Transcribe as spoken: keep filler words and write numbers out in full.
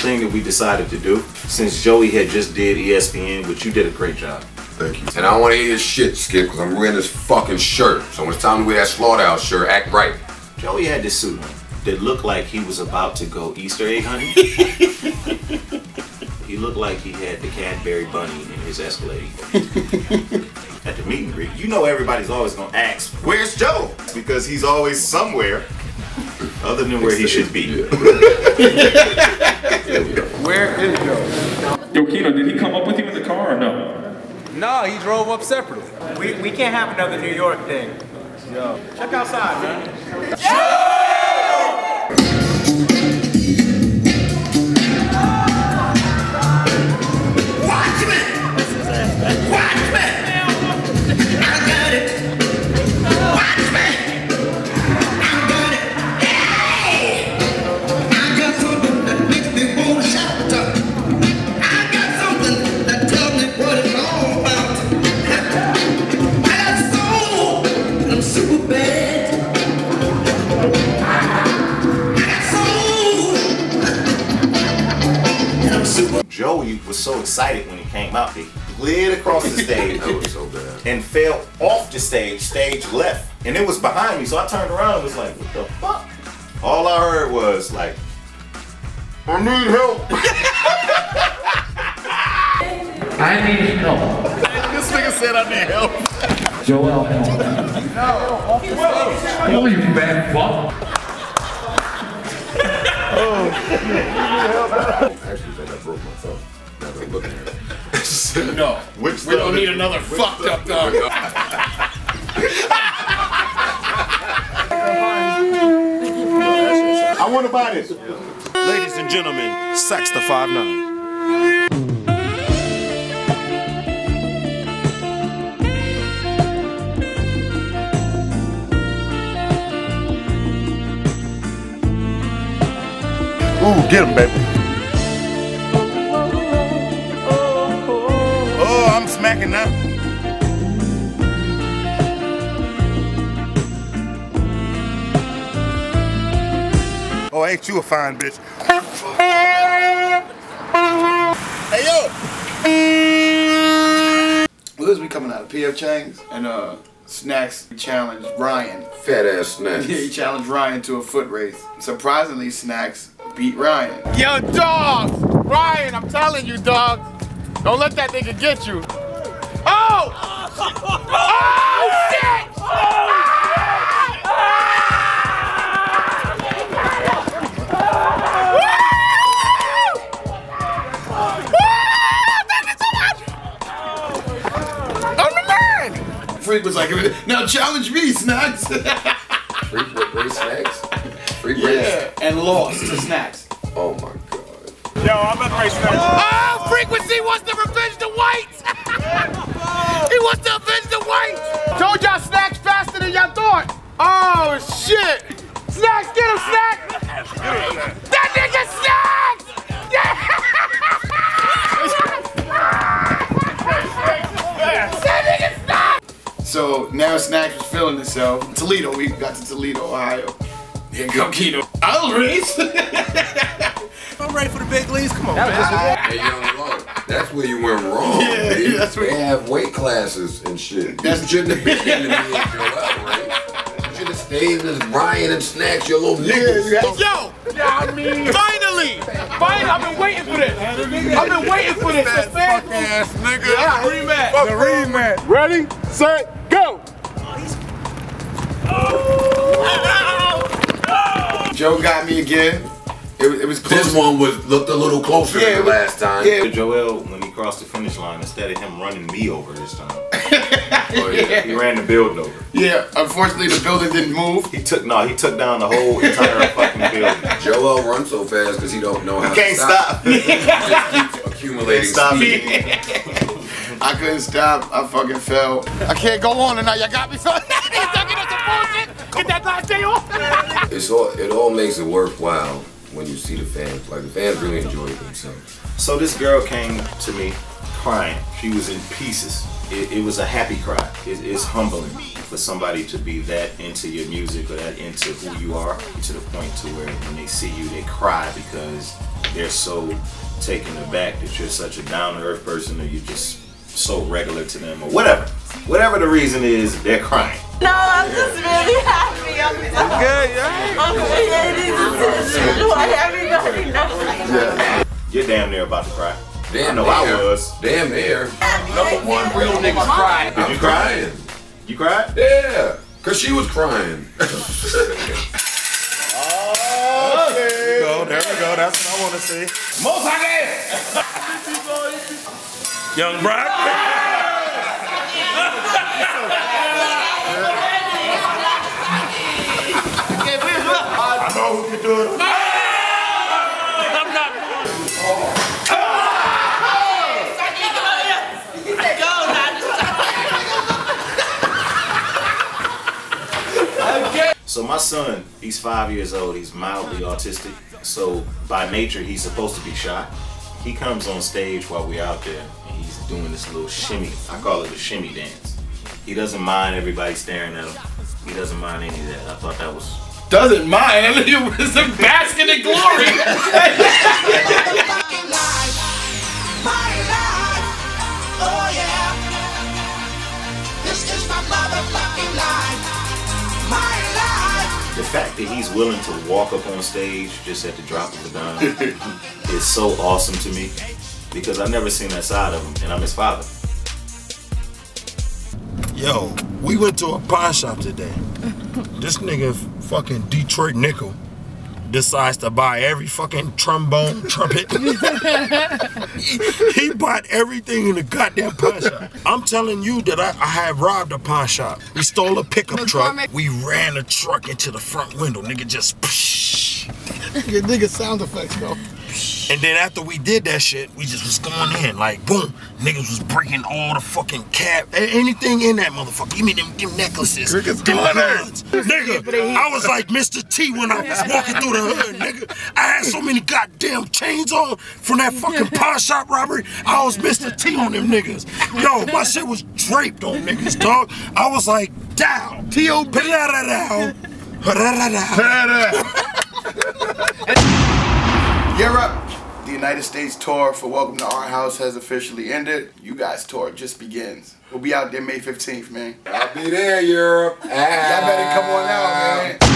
thing that we decided to do, since Joey had just did E S P N, which you did a great job. Thank you. And I don't want to hear your shit, Skip, because I'm wearing this fucking shirt. So when it's time to wear that Slaughterhouse shirt, act right. Joey had this suit on that looked like he was about to go Easter egg hunting. He looked like he had the Cadbury bunny in his Escalade. At the meet and greet, you know everybody's always gonna ask, where's Joe? Because he's always somewhere other than where he should be. Where is Joe? Yo, Kino, did he come up with you in the car or no? No, he drove up separately. We, we can't have another New York thing. Yo. Check outside, man. Watch me! Watch me! I got it! Watch me! I got it! Hey! I got something that makes me want to shout the top. I got something that tells me what it's all about. I got soul and I'm super bad. I got soul and I'm super. Joey was so excited when he came out, he slid across the stage. That was so bad. And fell off the stage, stage left. And it was behind me, so I turned around and was like, what the fuck? All I heard was like, I need help. I need help. This nigga said I need help. Joel, help. No, you fat fuck. Actually, I broke my thumb. Now that I'm looking at it. No, Which we don't need another fucked up dog. I want to buy this. Ladies and gentlemen, Sax the five nine. Ooh, get him, baby. Oh, I'm smacking now. Oh, ain't you a fine bitch? Hey, yo! Well, this we coming out of P F Chang's and uh, Snacks challenged Ryan. Fat ass snacks. Yeah, he challenged Ryan to a foot race. Surprisingly, Snacks beat Ryan. Yo, dog! Ryan, I'm telling you, dog. Don't let that nigga get you. Oh! Oh, shit! I'm the man! Freak was like, now challenge me, Snacks. Freak with race snacks? Freak Yeah, race? and lost to Snacks. Oh my god. Yo, I'm at race now. Oh, Frequency wants to revenge the whites! He wants to avenge the whites! Told y'all Snacks faster than y'all thought! Oh, shit! Snacks, get him, Snacks! That nigga Snacks! Yeah! That nigga Snacks! So now Snacks was feeling himself. Toledo, we got to Toledo, Ohio. Here go Kino. I'll race! I'm ready for the big leagues. Come on, That was man. Hey, young Lord, that's where you went wrong. Yeah, They, that's where- they have weight classes and shit. That's- You shouldn't have been in the middle of your level, right? You should have stayed as Ryan and Snacks, your little niggas. Yo! Yeah, I mean, finally! Finally, I've been waiting for this! I've been waiting for this! The fan Ass nigga. Yeah, rematch! The rematch. Ready, set, go! Joe got me again. It, was- it was close. This one was looked a little closer Yeah, than the last time. yeah. Joel, when he crossed the finish line, instead of him running me over this time, Oh, yeah. he ran the building over. Yeah, unfortunately the building didn't move. He took, no, he took down the whole entire fucking building. Joel runs so fast because he don't know how Can't to stop. stop. He just keeps accumulating Stop speed. I couldn't stop. I fucking fell. I can't go on tonight. Y'all got me so. He's talking us some bullshit. Get that last day off. It's all, it all makes it worthwhile when you see the fans. Like, the fans really enjoy themselves. So this girl came to me crying. She was in pieces. It, it was a happy cry. It, it's humbling for somebody to be that into your music or that into who you are, to the point to where when they see you, they cry because they're so taken aback that you're such a down-to-earth person, or you're just so regular to them, or whatever. Whatever the reason is, they're crying. No, I'm just really happy. I'm so good, yeah. I'm creating this issue. Why everybody knows. Yeah. You're damn near about to cry. Damn I know near. I was. Damn near. Number one real niggas cry. Did you cry? You cried? Yeah, cause she was crying. Oh, there we go. There we go. That's what I want to see. Most high Young Brock. I know who can do it. I'm not. So my son, he's five years old. He's mildly autistic. So by nature, he's supposed to be shy. He comes on stage while we're out there, and he's doing this little shimmy. I call it a shimmy dance. He doesn't mind everybody staring at him. He doesn't mind any of that. I thought that was... Doesn't mind. I mean, it was a basket of glory. Oh yeah, this is my motherfucking life, my life. The fact that he's willing to walk up on stage just at the drop of a dime is so awesome to me, because I've never seen that side of him, and I'm his father. Yo, we went to a pawn shop today. This nigga, fucking Detroit Nickel, decides to buy every fucking trombone, trumpet. he, he bought everything in the goddamn pawn shop. I'm telling you that I, I had robbed a pawn shop. We stole a pickup truck. We ran a truck into the front window. Nigga just psh. Nigga, nigga sound effects, bro. And then after we did that shit, we just was going in like boom. Niggas was breaking all the fucking cap, anything in that motherfucker. Give me them, them necklaces, them guns. Nigga, I was like Mister T when I was walking through the hood, nigga. I had so many goddamn chains on from that fucking pawn shop robbery. I was Mister T on them niggas. Yo, my shit was draped on niggas, dog. I was like, down. T O B. You're up. The United States tour for Welcome to Our House has officially ended. You guys' tour just begins. We'll be out there May fifteenth, man. I'll be there, Europe. Y'all better come on out, man.